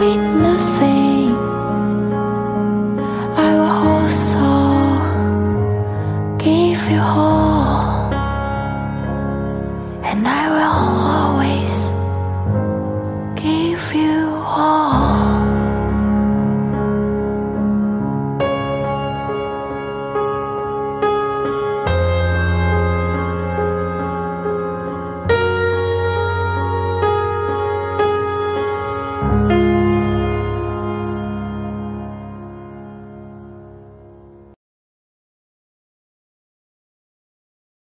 need nothing. I will also give you all, and I will always